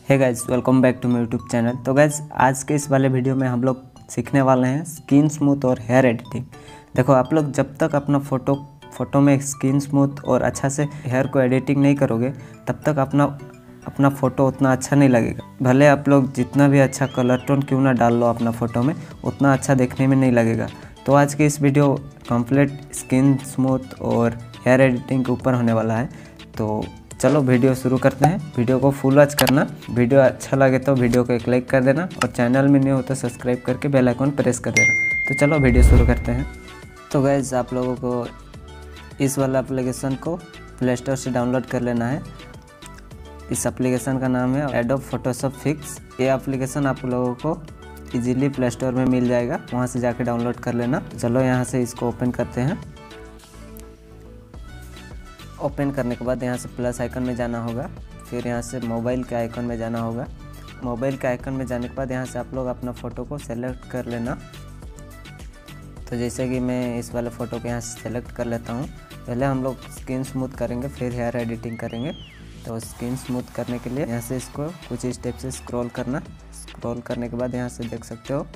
Hey guys, welcome back to my YouTube channel. तो guys, आज के इस वाले वीडियो में हम लोग सीखने वाले हैं स्किन स्मूथ और हेयर एडिटिंग। देखो, आप लोग जब तक अपना फ़ोटो में स्किन स्मूथ और अच्छा से हेयर को एडिटिंग नहीं करोगे तब तक अपना फ़ोटो उतना अच्छा नहीं लगेगा। भले आप लोग जितना भी अच्छा कलर टोन क्यों ना डाल लो अपना फ़ोटो में, उतना अच्छा देखने में नहीं लगेगा। तो आज की इस वीडियो कंप्लीट स्किन स्मूथ और हेयर एडिटिंग के ऊपर होने वाला है। तो चलो वीडियो शुरू करते हैं। वीडियो को फुल वॉच करना। वीडियो अच्छा लगे तो वीडियो को एक लाइक कर देना और चैनल में न्यू हो तो सब्सक्राइब करके बेल आइकन प्रेस कर देना। तो चलो वीडियो शुरू करते हैं। तो गाइस, आप लोगों को इस वाला एप्लीकेशन को प्ले स्टोर से डाउनलोड कर लेना है। इस एप्लीकेशन का नाम है एडोब फोटोशॉप फिक्स। ये एप्लीकेशन आप लोगों को इजीली प्ले स्टोर में मिल जाएगा, वहाँ से जाके डाउनलोड कर लेना। चलो यहाँ से इसको ओपन करते हैं। ओपन करने के बाद यहाँ से प्लस आइकन में जाना होगा, फिर यहाँ से मोबाइल के आइकन में जाना होगा। मोबाइल के आइकन में जाने के बाद यहाँ से आप लोग अपना फ़ोटो को सेलेक्ट कर लेना। तो जैसे कि मैं इस वाले फ़ोटो को यहाँ से सेलेक्ट कर लेता हूँ। पहले हम लोग स्किन स्मूथ करेंगे, फिर हेयर एडिटिंग करेंगे। तो स्किन स्मूथ करने के लिए यहाँ से इसको कुछ स्टेप से स्क्रॉल करना। स्क्रॉल करने के बाद यहाँ से देख सकते हो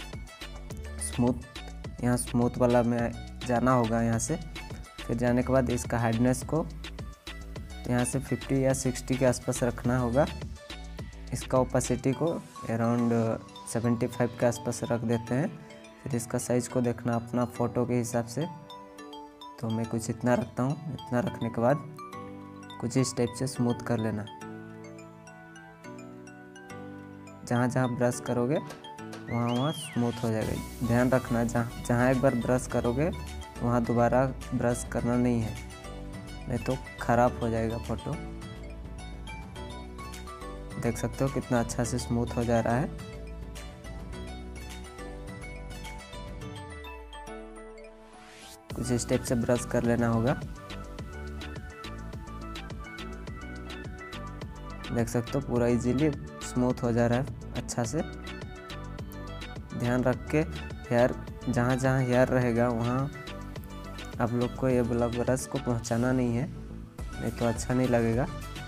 स्मूथ, यहाँ स्मूथ वाला में जाना होगा। यहाँ से फिर जाने के बाद इसका हार्डनेस को यहाँ से 50 या 60 के आसपास रखना होगा। इसका ओपेसिटी को अराउंड 75 के आसपास रख देते हैं। फिर इसका साइज़ को देखना अपना फ़ोटो के हिसाब से। तो मैं कुछ इतना रखता हूँ। इतना रखने के बाद कुछ इस टाइप से स्मूथ कर लेना। जहाँ जहाँ ब्रश करोगे वहाँ स्मूथ हो जाएगा। ध्यान रखना, जहाँ एक बार ब्रश करोगे वहाँ दोबारा ब्रश करना नहीं है, नहीं तो ख़राब हो जाएगा फ़ोटो। देख सकते हो कितना अच्छा से स्मूथ हो जा रहा है। कुछ स्टेप से ब्रश कर लेना होगा। देख सकते हो पूरा इजीली स्मूथ हो जा रहा है अच्छा से। ध्यान रख के हेयर, जहाँ जहाँ हेयर रहेगा वहाँ आप लोग को ये वाला ब्रश को पहुँचाना नहीं है, नहीं तो अच्छा नहीं लगेगा।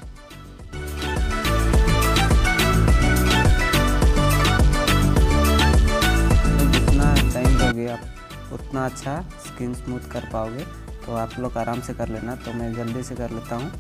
जितना टाइम दोगे आप उतना अच्छा स्किन स्मूथ कर पाओगे। तो आप लोग आराम से कर लेना। तो मैं जल्दी से कर लेता हूँ।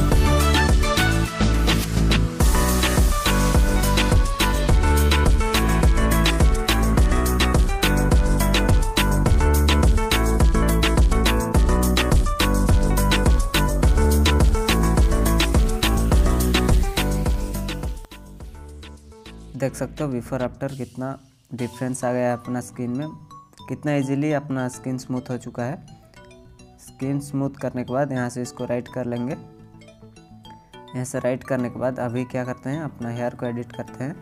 देख सकते हो बिफोर आफ्टर कितना डिफरेंस आ गया है अपना स्किन में, कितना इजीली अपना स्किन स्मूथ हो चुका है। स्किन स्मूथ करने के बाद यहाँ से इसको राइट कर लेंगे। यहाँ से राइट करने के बाद अभी क्या करते हैं, अपना हेयर को एडिट करते हैं।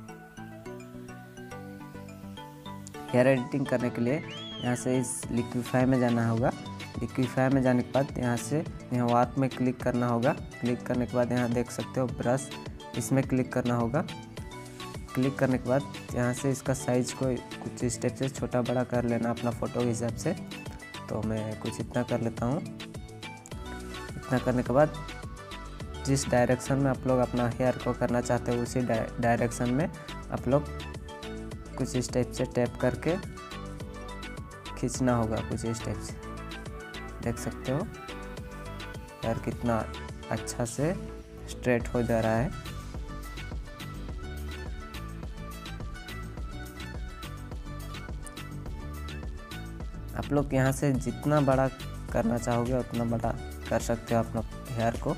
हेयर एडिटिंग करने के लिए यहाँ से इस लिक्विफाई में जाना होगा। लिक्विफाई में जाने के बाद यहाँ से वाट में क्लिक करना होगा। क्लिक करने के बाद यहाँ देख सकते हो ब्रश, इसमें क्लिक करना होगा। क्लिक करने के बाद यहाँ से इसका साइज़ को कुछ स्टेप से छोटा बड़ा कर लेना अपना फ़ोटो के हिसाब से। तो मैं कुछ इतना कर लेता हूँ। इतना करने के बाद जिस डायरेक्शन में आप लोग अपना हेयर को करना चाहते हो उसी डायरेक्शन में आप लोग कुछ स्टेप से टैप करके खींचना होगा। कुछ स्टेप से देख सकते हो हेयर कितना अच्छा से स्ट्रेट हो जा रहा है। आप लोग यहाँ से जितना बड़ा करना चाहोगे उतना बड़ा कर सकते हो अपना हेयर को।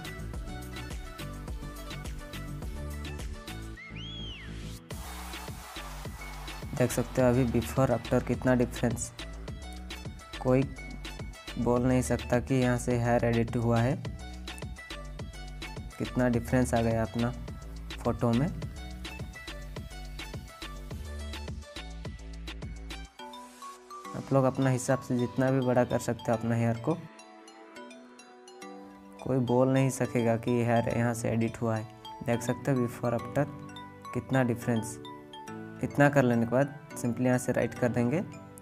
देख सकते हो अभी बिफोर आफ्टर कितना डिफरेंस, कोई बोल नहीं सकता कि यहाँ से हेयर एडिट हुआ है। कितना डिफरेंस आ गया अपना फ़ोटो में। आप लोग अपना हिसाब से जितना भी बड़ा कर सकते हो अपना हेयर को। कोई बोल नहीं सकेगा कि हेयर यहाँ से एडिट हुआ है। देख सकते हो बिफोर आफ्टर कितना डिफरेंस। इतना कर लेने के बाद सिंपली यहाँ से राइट कर देंगे।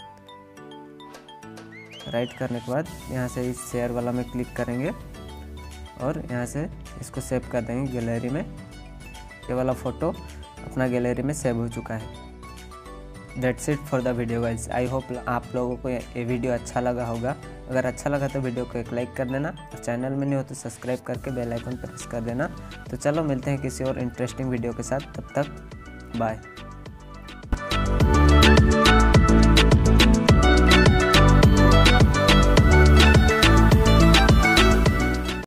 राइट करने के बाद यहाँ से इस शेयर वाला में क्लिक करेंगे और यहाँ से इसको सेव कर देंगे गैलरी में। ये वाला फ़ोटो अपना गैलरी में सेव हो चुका है। That's it for the video guys. I hope आप लोगों को ये वीडियो अच्छा लगा होगा। अगर अच्छा लगा तो वीडियो को एक लाइक कर देना और चैनल में नहीं हो तो सब्सक्राइब करके बेल आइकन प्रेस कर देना। तो चलो मिलते हैं किसी और इंटरेस्टिंग वीडियो के साथ, तब तक बाय।